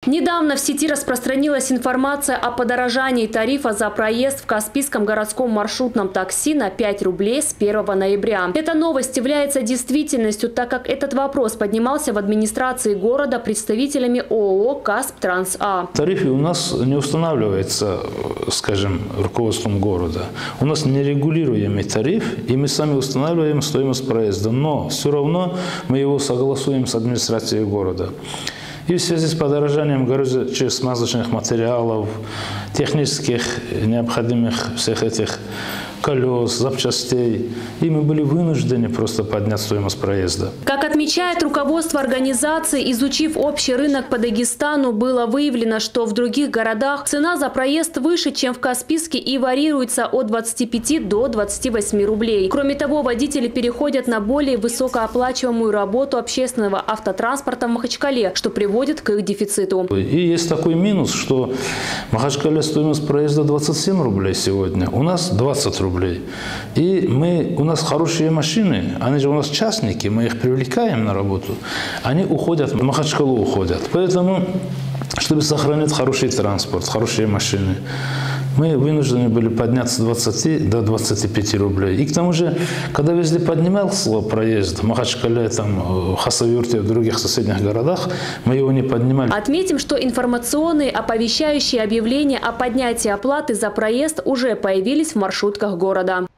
Недавно в сети распространилась информация о подорожании тарифа за проезд в Каспийском городском маршрутном такси на 5 рублей с 1 ноября. Эта новость является действительностью, так как этот вопрос поднимался в администрации города представителями ООО «Касп-Транс-А». Тарифы у нас не устанавливаются, скажем, руководством города. У нас нерегулируемый тариф, и мы сами устанавливаем стоимость проезда. Но все равно мы его согласуем с администрацией города. И в связи с подорожанием горюче-смазочных материалов, технических необходимых всех этих колес, запчастей, и мы были вынуждены просто поднять стоимость проезда. Как отмечает руководство организации, изучив общий рынок по Дагестану, было выявлено, что в других городах цена за проезд выше, чем в Каспийске, и варьируется от 25 до 28 рублей. Кроме того, водители переходят на более высокооплачиваемую работу общественного автотранспорта в Махачкале, что приводит к их дефициту. И есть такой минус, что в Махачкале стоимость проезда 27 рублей сегодня, у нас 20 рублей. И у нас хорошие машины, они же у нас частники, мы их привлекаем на работу, они уходят, в Махачкалу уходят. Поэтому, чтобы сохранить хороший транспорт, хорошие машины, мы вынуждены были подняться с 20 до 25 рублей. И к тому же, когда везде поднимался проезд, в Махачкале, в Хасавюрте, в других соседних городах, мы его не поднимали. Отметим, что информационные оповещающие объявления о поднятии оплаты за проезд уже появились в маршрутках города.